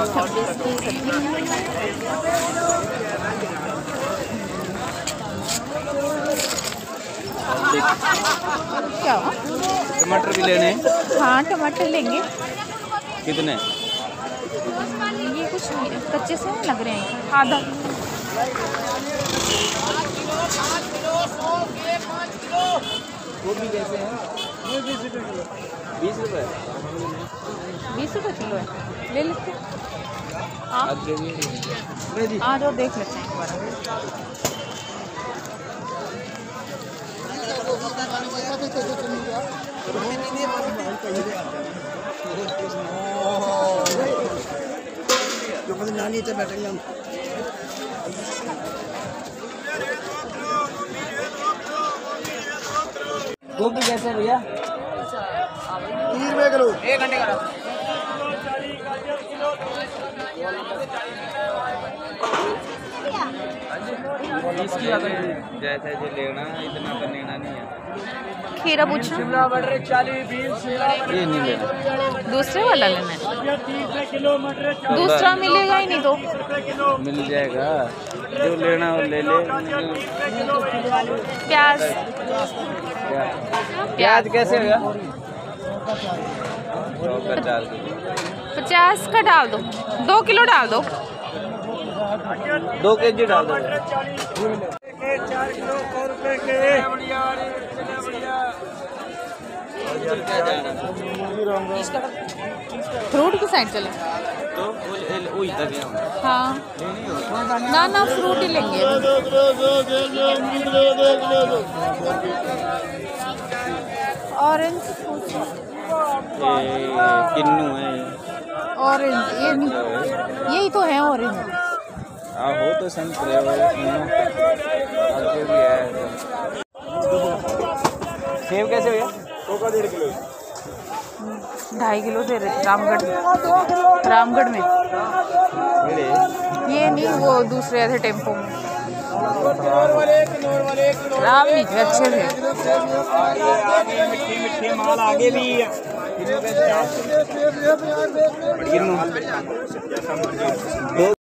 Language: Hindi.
26 की सब्जी। क्या हुआ? टमाटर भी लेने हैं? हाँ टमाटर लेंगे। कितने? ये कुछ कच्चे से लग रहे हैं, आधा। गोभी कैसे हैं? 20 रुपये। 20 रुपये किलो है, ले लेते हैं। हाँ आ जाओ, देख लेते हैं एक बार। जो पता नानी इतने बैठेंगे हम। गोभी कैसे है भैया? 30 रुपये किलो। 1 घंटे का। इसकी जैसे जो लेना इतना तो लेना नहीं है। खीरा पूछो। शिमला मटर 40-20। ये नहीं लेना, दूसरे वाला लेना है। दूसरा मिलेगा ही नहीं तो। मिल जाएगा, जो लेना हो ले ले। प्याज प्याज कैसे होगा? 50 का डाल दो, 2 किलो डाल दो। 2 केजी डाल दो। 4 किलो 100 रुपये के। फ्रूट की साइड चले तो वही तक है। हाँ ना फ्रूट ही लेंगे। ऑरेंज किन्नू है। ऑरेंज ये नहीं, यही तो है ऑरेंज। हो तो संतरे आगे भी है। सेब कैसे भैया? 1.5 किलो। 2.5 किलो दे रहे रामगढ़ में। ये नहीं, वो दूसरे थे टेम्पो में। राम नहीं थे, अच्छे थे। मिट्टी माल आगे भी है। किन्नू